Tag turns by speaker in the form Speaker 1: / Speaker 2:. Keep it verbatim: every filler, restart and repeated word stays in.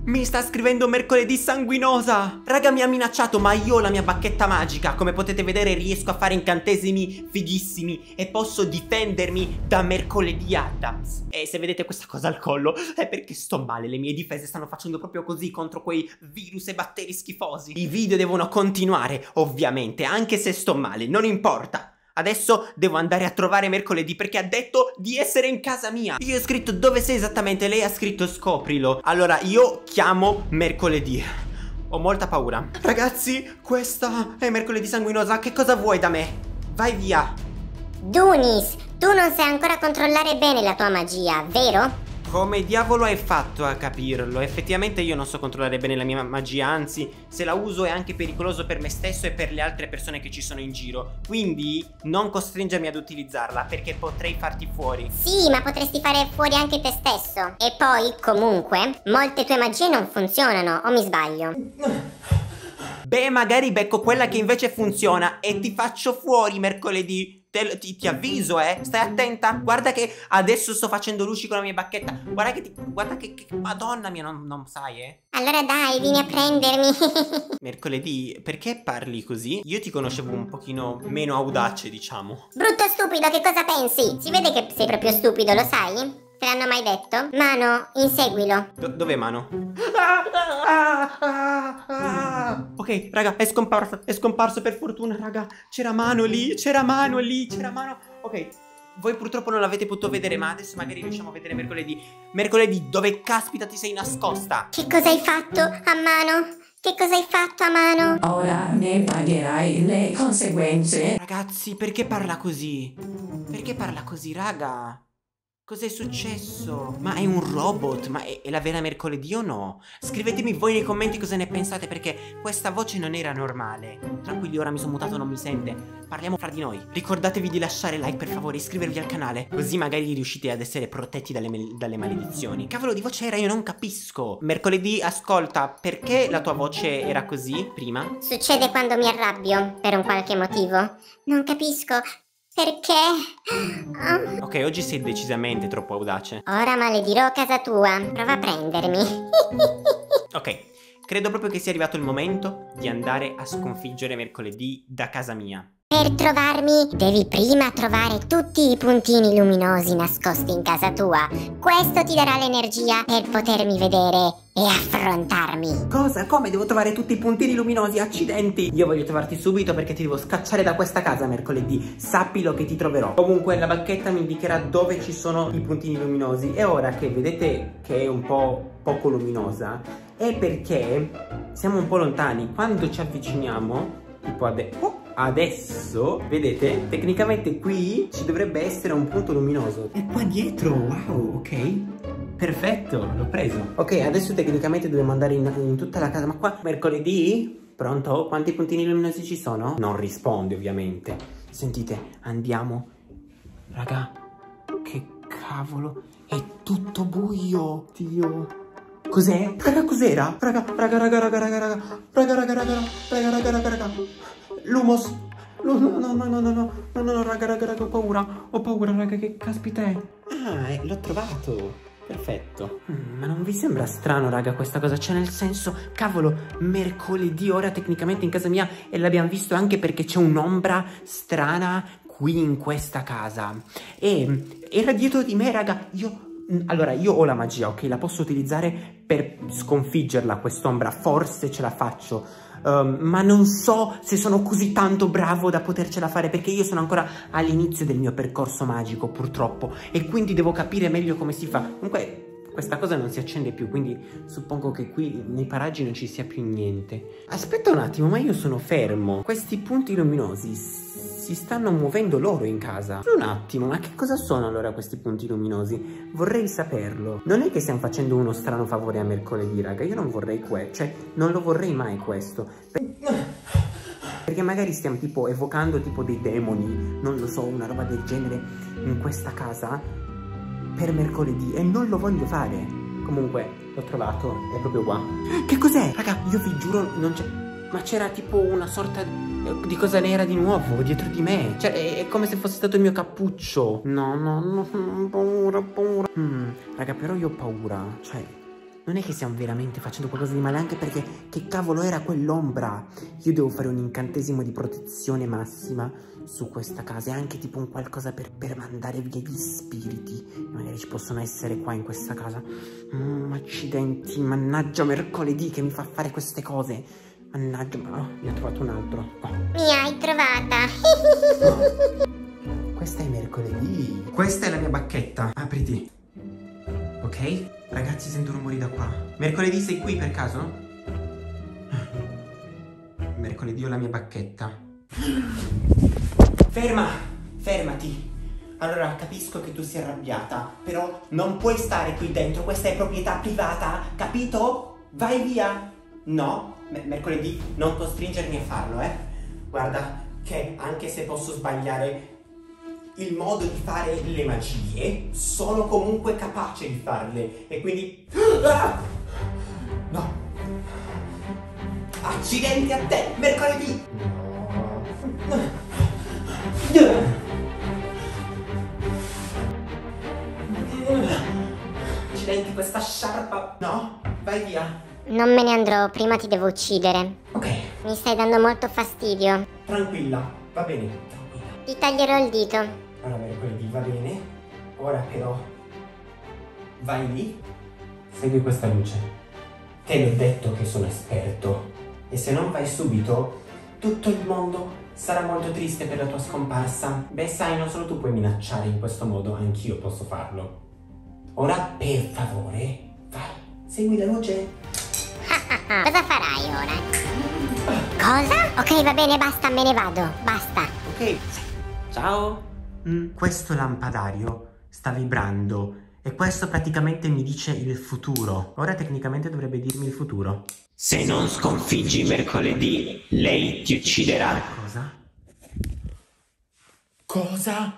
Speaker 1: Mi sta scrivendo mercoledì sanguinosa. Raga, mi ha minacciato, ma io ho la mia bacchetta magica. Come potete vedere riesco a fare incantesimi fighissimi e posso difendermi da mercoledì Addams. E se vedete questa cosa al collo è perché sto male. Le mie difese stanno facendo proprio così contro quei virus e batteri schifosi. I video devono continuare, ovviamente, anche se sto male, non importa. Adesso devo andare a trovare mercoledì perché ha detto di essere in casa mia. Io ho scritto dove sei esattamente, lei ha scritto scoprilo. Allora io chiamo mercoledì. Ho molta paura. Ragazzi, questa è mercoledì sanguinosa. Che cosa vuoi da me? Vai via.
Speaker 2: Dunis, tu non sai ancora controllare bene la tua magia, vero?
Speaker 1: Come diavolo hai fatto a capirlo? Effettivamente io non so controllare bene la mia magia, anzi, se la uso è anche pericoloso per me stesso e per le altre persone che ci sono in giro. Quindi non costringermi ad utilizzarla, perché potrei farti fuori.
Speaker 2: Sì, ma potresti fare fuori anche te stesso. E poi, comunque, molte tue magie non funzionano, o mi sbaglio?
Speaker 1: Beh, magari becco quella che invece funziona e ti faccio fuori mercoledì. Te, ti, ti avviso, eh. Stai attenta. Guarda che adesso sto facendo luci con la mia bacchetta. Guarda che ti, guarda che, che madonna mia, non, non sai, eh.
Speaker 2: Allora dai, vieni a prendermi.
Speaker 1: Mercoledì, perché parli così? Io ti conoscevo un pochino meno audace, diciamo.
Speaker 2: Brutto stupido, che cosa pensi? Si vede che sei proprio stupido, lo sai? Te l'hanno mai detto? Mano, inseguilo.
Speaker 1: Do dov'è Mano? Ah, ah, ah, ah. Ok, raga, è scomparso, è scomparso per fortuna, raga. C'era Mano lì, c'era Mano lì, c'era Mano. Ok, voi purtroppo non l'avete potuto vedere, ma adesso magari riusciamo a vedere mercoledì. Mercoledì, dove caspita ti sei nascosta?
Speaker 2: Che cosa hai fatto a Mano? Che cosa hai fatto a Mano?
Speaker 3: Ora ne pagherai le conseguenze.
Speaker 1: Ragazzi, perché parla così? Perché parla così, raga? Cos'è successo? Ma è un robot? Ma è, è la vera mercoledì o no? Scrivetemi voi nei commenti cosa ne pensate, perché questa voce non era normale. Tranquilli, ora mi sono mutato, non mi sente. Parliamo fra di noi. Ricordatevi di lasciare like per favore, iscrivervi al canale, così magari riuscite ad essere protetti dalle, dalle maledizioni. Cavolo di voce era? Io non capisco. Mercoledì, ascolta, perché la tua voce era così prima?
Speaker 2: Succede quando mi arrabbio, per un qualche motivo. Non capisco. Perché? Oh.
Speaker 1: Ok, oggi sei decisamente troppo audace.
Speaker 2: Ora maledirò casa tua. Prova a prendermi.
Speaker 1: Ok, credo proprio che sia arrivato il momento di andare a sconfiggere mercoledì da casa mia.
Speaker 2: Per trovarmi devi prima trovare tutti i puntini luminosi nascosti in casa tua. Questo ti darà l'energia per potermi vedere e affrontarmi.
Speaker 1: Cosa? Come? Devo trovare tutti i puntini luminosi? Accidenti! Io voglio trovarti subito perché ti devo scacciare da questa casa mercoledì. Sappilo che ti troverò. Comunque la bacchetta mi indicherà dove ci sono i puntini luminosi. E ora che vedete che è un po' poco luminosa, è perché siamo un po' lontani. Quando ci avviciniamo, tipo adesso... Oh! Adesso, vedete, tecnicamente qui ci dovrebbe essere un punto luminoso. E qua dietro, wow, ok. Perfetto, l'ho preso. Ok, adesso tecnicamente dobbiamo andare in, in tutta la casa. Ma qua, mercoledì? Pronto? Quanti puntini luminosi ci sono? Non risponde, ovviamente. Sentite, andiamo. Raga, che cavolo. È tutto buio. Dio. Cos'è? Raga, cos'era? Raga, raga, raga, raga, raga, raga. Raga, raga, raga, raga, raga, raga, raga. Lumos. No, no, no, no, no, no, no, no, no, raga, raga, raga, ho paura. Ho paura, raga, che caspita è? Ah, eh, l'ho trovato. Perfetto. Mm, ma non vi sembra strano, raga, questa cosa? Cioè, nel senso, cavolo, mercoledì ora tecnicamente in casa mia e l'abbiamo visto anche perché c'è un'ombra strana qui in questa casa. E era dietro di me, raga, io... Allora, io ho la magia, ok? La posso utilizzare per sconfiggerla, quest'ombra. Forse ce la faccio. Um, ma non so se sono così tanto bravo da potercela fare, perché io sono ancora all'inizio del mio percorso magico, purtroppo. E quindi devo capire meglio come si fa. Comunque, questa cosa non si accende più, quindi suppongo che qui nei paraggi non ci sia più niente. Aspetta un attimo, ma io sono fermo. Questi punti luminosi si stanno muovendo loro in casa. Un attimo, ma che cosa sono allora questi punti luminosi? Vorrei saperlo. Non è che stiamo facendo uno strano favore a mercoledì, raga. Io non vorrei questo, cioè non lo vorrei mai questo. Perché magari stiamo tipo evocando tipo dei demoni, non lo so, una roba del genere in questa casa per mercoledì e non lo voglio fare. Comunque, l'ho trovato, è proprio qua. Che cos'è? Raga, io vi giuro, non c'è... Ma c'era tipo una sorta di cosa nera di nuovo dietro di me. Cioè, è, è come se fosse stato il mio cappuccio. No, no, no, paura, paura. Hmm, raga, però io ho paura. Cioè, Non è che stiamo veramente facendo qualcosa di male, anche perché che cavolo era quell'ombra? Io devo fare un incantesimo di protezione massima su questa casa e anche tipo un qualcosa per, per mandare via gli spiriti. Magari ci possono essere qua in questa casa. Mm, accidenti, mannaggia mercoledì che mi fa fare queste cose. Mannaggia, ma oh, ne ho trovato un altro. Oh.
Speaker 2: Mi hai trovata.
Speaker 1: Oh. Questa è mercoledì. Questa è la mia bacchetta. Apriti. Ok? Ragazzi, sento rumori da qua. Mercoledì sei qui per caso? Mercoledì ho la mia bacchetta. Ferma! Fermati! Allora, capisco che tu sia arrabbiata, però non puoi stare qui dentro, questa è proprietà privata, capito? Vai via! No, M mercoledì non costringermi a farlo, eh? Guarda che anche se posso sbagliare il modo di fare le magie, sono comunque capace di farle. E quindi... Ah! No! Accidenti a te, mercoledì! No! Accidenti, questa sciarpa... No, vai via.
Speaker 2: Non me ne andrò, prima ti devo uccidere.
Speaker 1: Ok.
Speaker 2: Mi stai dando molto fastidio.
Speaker 1: Tranquilla, va bene, tranquilla.
Speaker 2: Ti taglierò il dito.
Speaker 1: Allora, mercoledì va bene. Ora però vai lì, segui questa luce. Te l'ho detto che sono esperto. E se non vai subito, tutto il mondo sarà molto triste per la tua scomparsa. Beh, sai, non solo tu puoi minacciare in questo modo, anch'io posso farlo. Ora, per favore, vai, segui la luce.
Speaker 2: Cosa farai ora? Cosa? Ok, va bene, basta, me ne vado. Basta.
Speaker 1: Ok, ciao. Mm, questo lampadario sta vibrando e questo praticamente mi dice il futuro. Ora tecnicamente dovrebbe dirmi il futuro. Se non sconfiggi mercoledì, lei ti ucciderà. Cosa? Cosa?